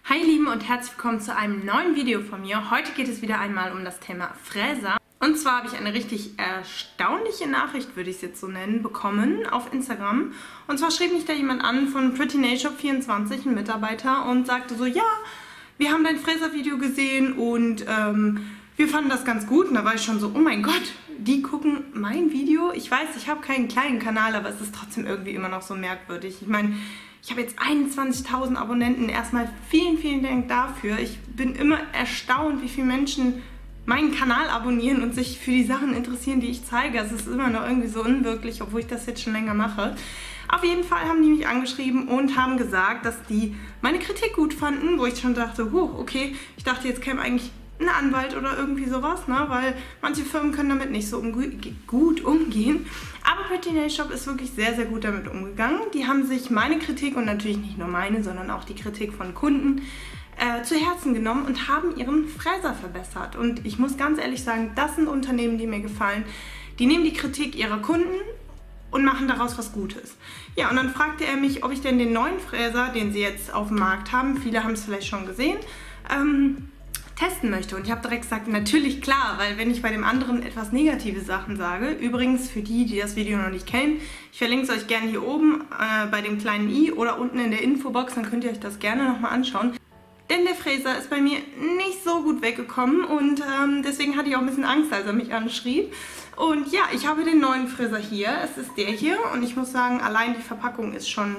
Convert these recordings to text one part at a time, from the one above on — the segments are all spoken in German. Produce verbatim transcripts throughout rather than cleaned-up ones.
Hi ihr Lieben und herzlich willkommen zu einem neuen Video von mir. Heute geht es wieder einmal um das Thema Fräser. Und zwar habe ich eine richtig erstaunliche Nachricht, würde ich es jetzt so nennen, bekommen auf Instagram. Und zwar schrieb mich da jemand an von Pretty Nail Shop vierundzwanzig, ein Mitarbeiter, und sagte so, ja, wir haben dein Fräser-Video gesehen und ähm, wir fanden das ganz gut. Und da war ich schon so, oh mein Gott, die gucken mein Video. Ich weiß, ich habe keinen kleinen Kanal, aber es ist trotzdem irgendwie immer noch so merkwürdig. Ich meine, ich habe jetzt einundzwanzigtausend Abonnenten. Erstmal vielen, vielen Dank dafür. Ich bin immer erstaunt, wie viele Menschen meinen Kanal abonnieren und sich für die Sachen interessieren, die ich zeige. Also es ist immer noch irgendwie so unwirklich, obwohl ich das jetzt schon länger mache. Auf jeden Fall haben die mich angeschrieben und haben gesagt, dass die meine Kritik gut fanden, wo ich schon dachte, huh, okay, ich dachte, jetzt käme eigentlich ein Anwalt oder irgendwie sowas, ne? Weil manche Firmen können damit nicht so um, gut umgehen. Aber Pretty Nail Shop ist wirklich sehr, sehr gut damit umgegangen. Die haben sich meine Kritik und natürlich nicht nur meine, sondern auch die Kritik von Kunden äh, zu Herzen genommen und haben ihren Fräser verbessert. Und ich muss ganz ehrlich sagen, das sind Unternehmen, die mir gefallen. Die nehmen die Kritik ihrer Kunden und machen daraus was Gutes. Ja, und dann fragte er mich, ob ich denn den neuen Fräser, den sie jetzt auf dem Markt haben, viele haben es vielleicht schon gesehen, ähm, testen möchte. Und ich habe direkt gesagt, natürlich klar, weil wenn ich bei dem anderen etwas negative Sachen sage, übrigens für die, die das Video noch nicht kennen, ich verlinke es euch gerne hier oben äh, bei dem kleinen i oder unten in der Infobox, dann könnt ihr euch das gerne nochmal anschauen. Denn der Fräser ist bei mir nicht so gut weggekommen und ähm, deswegen hatte ich auch ein bisschen Angst, als er mich anschrieb. Und ja, ich habe den neuen Fräser hier, es ist der hier und ich muss sagen, allein die Verpackung ist schon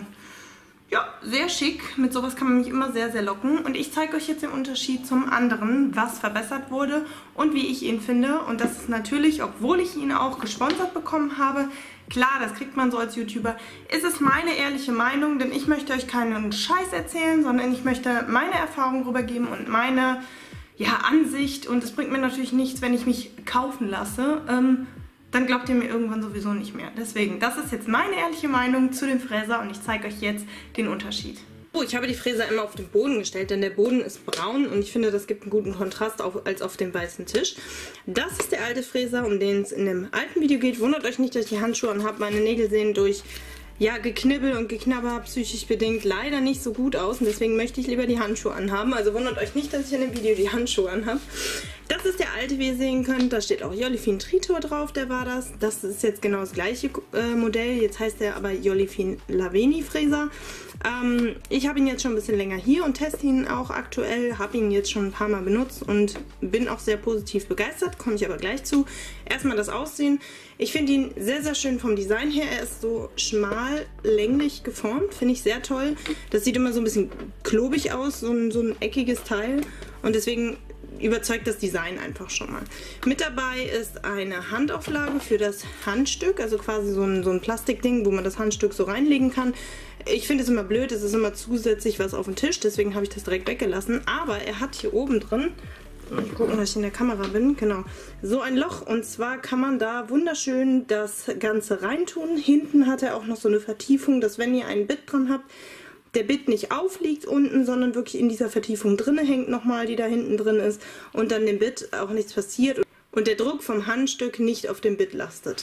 ja, sehr schick. Mit sowas kann man mich immer sehr, sehr locken. Und ich zeige euch jetzt den Unterschied zum anderen, was verbessert wurde und wie ich ihn finde. Und das ist natürlich, obwohl ich ihn auch gesponsert bekommen habe, klar, das kriegt man so als YouTuber, ist es meine ehrliche Meinung, denn ich möchte euch keinen Scheiß erzählen, sondern ich möchte meine Erfahrung rübergeben und meine ja, Ansicht. Und es bringt mir natürlich nichts, wenn ich mich kaufen lasse. Ähm, dann glaubt ihr mir irgendwann sowieso nicht mehr. Deswegen, das ist jetzt meine ehrliche Meinung zu dem Fräser und ich zeige euch jetzt den Unterschied. Oh, ich habe die Fräser immer auf den Boden gestellt, denn der Boden ist braun und ich finde, das gibt einen guten Kontrast auf, als auf dem weißen Tisch. Das ist der alte Fräser, um den es in dem alten Video geht. Wundert euch nicht, dass ich die Handschuhe anhabe. Meine Nägel sehen durch ja, Geknibbel und Geknabber psychisch bedingt leider nicht so gut aus und deswegen möchte ich lieber die Handschuhe anhaben. Also wundert euch nicht, dass ich in dem Video die Handschuhe anhabe. Das ist der alte, wie ihr sehen könnt. Da steht auch Jollifin Tritor drauf, der war das. Das ist jetzt genau das gleiche äh, Modell. Jetzt heißt der aber Jollifin Laveni Fräser. Ähm, ich habe ihn jetzt schon ein bisschen länger hier und teste ihn auch aktuell. Habe ihn jetzt schon ein paar Mal benutzt und bin auch sehr positiv begeistert. Komme ich aber gleich zu. Erstmal das Aussehen. Ich finde ihn sehr, sehr schön vom Design her. Er ist so schmal, länglich geformt. Finde ich sehr toll. Das sieht immer so ein bisschen klobig aus, so ein, so ein eckiges Teil. Und deswegen überzeugt das Design einfach schon mal. Mit dabei ist eine Handauflage für das Handstück, also quasi so ein, so ein Plastikding, wo man das Handstück so reinlegen kann. Ich finde es immer blöd, es ist immer zusätzlich was auf dem Tisch, deswegen habe ich das direkt weggelassen. Aber er hat hier oben drin, mal gucken, dass ich in der Kamera bin, genau, so ein Loch. Und zwar kann man da wunderschön das Ganze reintun. Hinten hat er auch noch so eine Vertiefung, dass wenn ihr ein Bit dran habt, der Bit nicht aufliegt unten, sondern wirklich in dieser Vertiefung drinne hängt nochmal, die da hinten drin ist und dann dem Bit auch nichts passiert und der Druck vom Handstück nicht auf dem Bit lastet.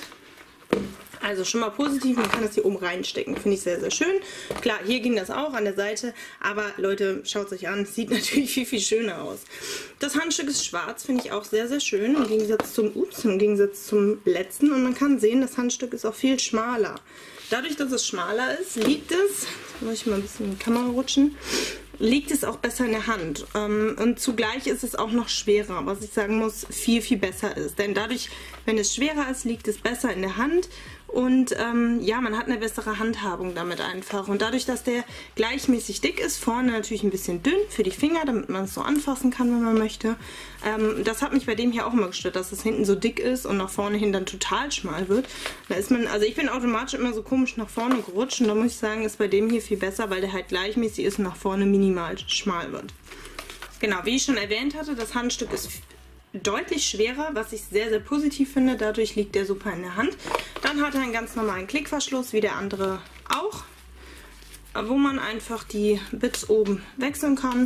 Also schon mal positiv, man kann das hier oben reinstecken, finde ich sehr, sehr schön. Klar, hier ging das auch an der Seite, aber Leute, schaut es euch an, sieht natürlich viel, viel schöner aus. Das Handstück ist schwarz, finde ich auch sehr, sehr schön, im Gegensatz zum, ups, im Gegensatz zum letzten und man kann sehen, das Handstück ist auch viel schmaler. Dadurch, dass es schmaler ist, liegt es, jetzt muss ich mal ein bisschen in die Kamera rutschen, liegt es auch besser in der Hand. Und zugleich ist es auch noch schwerer, was ich sagen muss, viel, viel besser ist. Denn dadurch, wenn es schwerer ist, liegt es besser in der Hand. Und ähm, ja, man hat eine bessere Handhabung damit einfach. Und dadurch, dass der gleichmäßig dick ist, vorne natürlich ein bisschen dünn für die Finger, damit man es so anfassen kann, wenn man möchte. Ähm, das hat mich bei dem hier auch immer gestört, dass es hinten so dick ist und nach vorne hin dann total schmal wird. Da ist man, also ich bin automatisch immer so komisch nach vorne gerutscht und da muss ich sagen, ist bei dem hier viel besser, weil der halt gleichmäßig ist und nach vorne minimal schmal wird. Genau, wie ich schon erwähnt hatte, das Handstück ist deutlich schwerer, was ich sehr, sehr positiv finde. Dadurch liegt der super in der Hand. Dann hat er einen ganz normalen Klickverschluss, wie der andere auch, wo man einfach die Bits oben wechseln kann.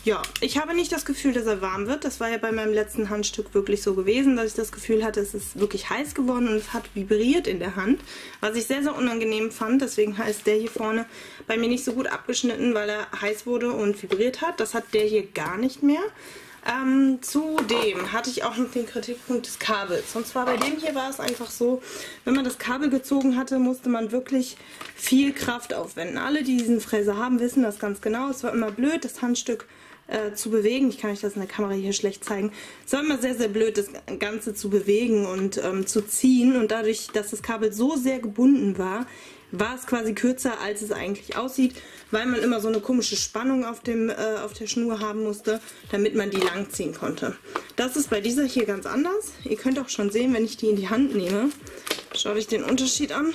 ja, ich habe nicht das Gefühl, dass er warm wird. Das war ja bei meinem letzten Handstück wirklich so gewesen, dass ich das Gefühl hatte, es ist wirklich heiß geworden und es hat vibriert in der Hand, was ich sehr, sehr unangenehm fand. Deswegen ist der hier vorne bei mir nicht so gut abgeschnitten, weil er heiß wurde und vibriert hat. Das hat der hier gar nicht mehr. Ähm, zudem hatte ich auch noch den Kritikpunkt des Kabels. Und zwar bei dem hier war es einfach so, wenn man das Kabel gezogen hatte, musste man wirklich viel Kraft aufwenden. Alle, die diesen Fräser haben, wissen das ganz genau. Es war immer blöd, das Handstück äh, zu bewegen. Ich kann euch das in der Kamera hier schlecht zeigen. Es war immer sehr, sehr blöd, das Ganze zu bewegen und ähm, zu ziehen. Und dadurch, dass das Kabel so sehr gebunden war, war es quasi kürzer, als es eigentlich aussieht, weil man immer so eine komische Spannung auf, dem, äh, auf der Schnur haben musste, damit man die lang ziehen konnte. Das ist bei dieser hier ganz anders. Ihr könnt auch schon sehen, wenn ich die in die Hand nehme. Schaut euch den Unterschied an.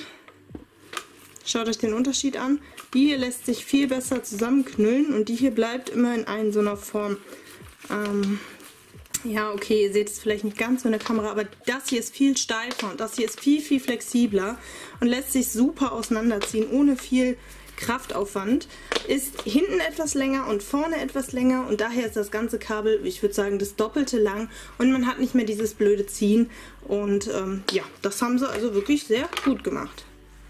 Schaut euch den Unterschied an. Die hier lässt sich viel besser zusammenknüllen und die hier bleibt immer in einer so einer Form. Ähm, Ja, okay, ihr seht es vielleicht nicht ganz so in der Kamera, aber das hier ist viel steifer und das hier ist viel, viel flexibler und lässt sich super auseinanderziehen, ohne viel Kraftaufwand. Ist hinten etwas länger und vorne etwas länger und daher ist das ganze Kabel, ich würde sagen, das Doppelte lang und man hat nicht mehr dieses blöde Ziehen und ähm, ja, das haben sie also wirklich sehr gut gemacht.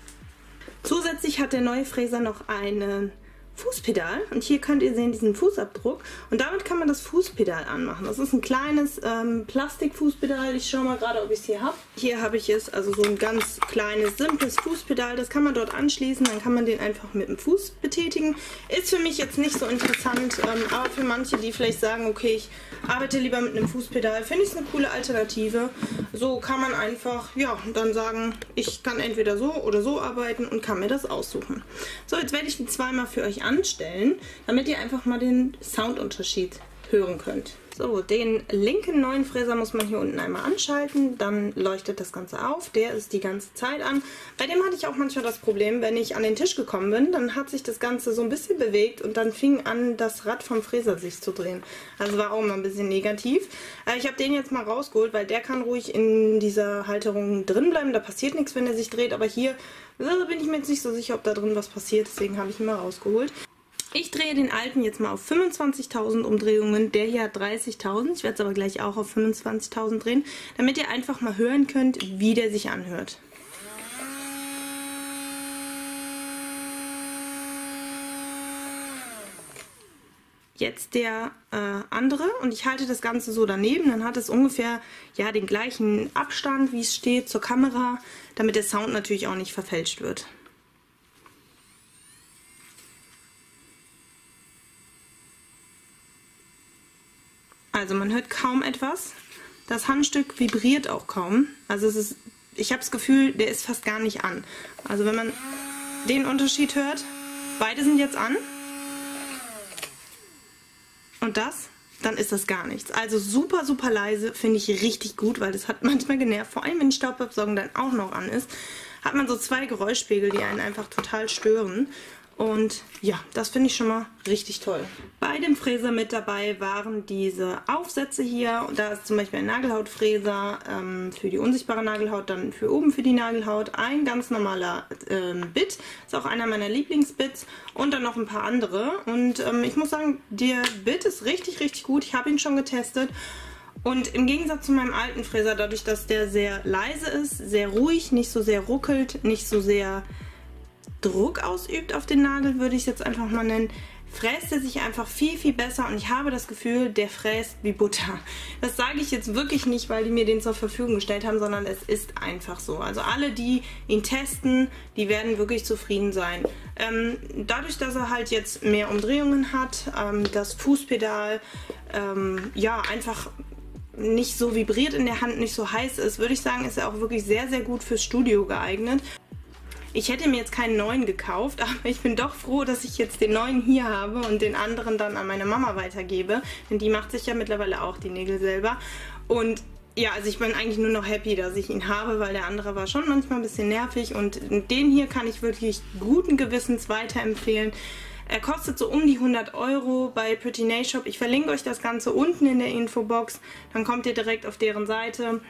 Zusätzlich hat der neue Fräser noch einen Fußpedal und hier könnt ihr sehen diesen Fußabdruck und damit kann man das Fußpedal anmachen. Das ist ein kleines ähm, Plastikfußpedal. Ich schaue mal gerade, ob ich es hier habe. Hier habe ich es, also so ein ganz kleines, simples Fußpedal. Das kann man dort anschließen, dann kann man den einfach mit dem Fuß betätigen. Ist für mich jetzt nicht so interessant, ähm, aber für manche, die vielleicht sagen, okay, ich arbeite lieber mit einem Fußpedal, finde ich es eine coole Alternative. So kann man einfach, ja, dann sagen, ich kann entweder so oder so arbeiten und kann mir das aussuchen. So, jetzt werde ich die zweimal für euch anstellen, damit ihr einfach mal den Soundunterschied hören könnt. So, den linken neuen Fräser muss man hier unten einmal anschalten, dann leuchtet das Ganze auf, der ist die ganze Zeit an. Bei dem hatte ich auch manchmal das Problem, wenn ich an den Tisch gekommen bin, dann hat sich das Ganze so ein bisschen bewegt und dann fing an, das Rad vom Fräser sich zu drehen. Also war auch mal ein bisschen negativ. Ich habe den jetzt mal rausgeholt, weil der kann ruhig in dieser Halterung drin bleiben, da passiert nichts, wenn er sich dreht, aber hier bin ich mir jetzt nicht so sicher, ob da drin was passiert, deswegen habe ich ihn mal rausgeholt. Ich drehe den alten jetzt mal auf fünfundzwanzigtausend Umdrehungen, der hier hat dreißigtausend, ich werde es aber gleich auch auf fünfundzwanzigtausend drehen, damit ihr einfach mal hören könnt, wie der sich anhört. Jetzt der äh, andere und ich halte das Ganze so daneben, dann hat es ungefähr ja, den gleichen Abstand, wie es steht, zur Kamera, damit der Sound natürlich auch nicht verfälscht wird. Also man hört kaum etwas. Das Handstück vibriert auch kaum. Also es ist, ich habe das Gefühl, der ist fast gar nicht an. Also wenn man den Unterschied hört, beide sind jetzt an. Und das, dann ist das gar nichts. Also super, super leise, finde ich richtig gut, weil das hat manchmal genervt. Vor allem, wenn die Staubabsaugung dann auch noch an ist, hat man so zwei Geräuschpegel, die einen einfach total stören. Und ja, das finde ich schon mal richtig toll. Bei dem Fräser mit dabei waren diese Aufsätze hier. Da ist zum Beispiel ein Nagelhautfräser ähm, für die unsichtbare Nagelhaut, dann für oben für die Nagelhaut. Ein ganz normaler ähm, Bit, ist auch einer meiner Lieblingsbits. Und dann noch ein paar andere. Und ähm, ich muss sagen, der Bit ist richtig, richtig gut. Ich habe ihn schon getestet. Und im Gegensatz zu meinem alten Fräser, dadurch, dass der sehr leise ist, sehr ruhig, nicht so sehr ruckelt, nicht so sehr Druck ausübt auf den Nagel, würde ich es jetzt einfach mal nennen, fräst er sich einfach viel, viel besser und ich habe das Gefühl, der fräst wie Butter. Das sage ich jetzt wirklich nicht, weil die mir den zur Verfügung gestellt haben, sondern es ist einfach so. Also alle, die ihn testen, die werden wirklich zufrieden sein. Ähm, dadurch, dass er halt jetzt mehr Umdrehungen hat, ähm, das Fußpedal, ähm, ja, einfach nicht so vibriert in der Hand, nicht so heiß ist, würde ich sagen, ist er auch wirklich sehr, sehr gut fürs Studio geeignet. Ich hätte mir jetzt keinen neuen gekauft, aber ich bin doch froh, dass ich jetzt den neuen hier habe und den anderen dann an meine Mama weitergebe. Denn die macht sich ja mittlerweile auch die Nägel selber. Und ja, also ich bin eigentlich nur noch happy, dass ich ihn habe, weil der andere war schon manchmal ein bisschen nervig. Und den hier kann ich wirklich guten Gewissens weiterempfehlen. Er kostet so um die hundert Euro bei Pretty Nail Shop. Ich verlinke euch das Ganze unten in der Infobox. Dann kommt ihr direkt auf deren Seite.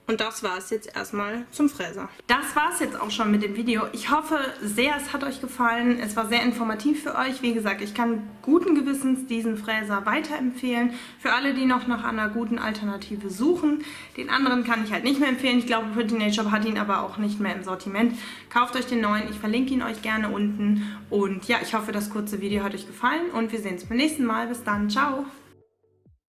Und das war es jetzt erstmal zum Fräser. Das war es jetzt auch schon mit dem Video. Ich hoffe sehr, es hat euch gefallen. Es war sehr informativ für euch. Wie gesagt, ich kann guten Gewissens diesen Fräser weiterempfehlen. Für alle, die noch nach einer guten Alternative suchen. Den anderen kann ich halt nicht mehr empfehlen. Ich glaube, Pretty Nature hat ihn aber auch nicht mehr im Sortiment. Kauft euch den neuen. Ich verlinke ihn euch gerne unten. Und ja, ich hoffe, das kurze Video hat euch gefallen. Und wir sehen uns beim nächsten Mal. Bis dann. Ciao!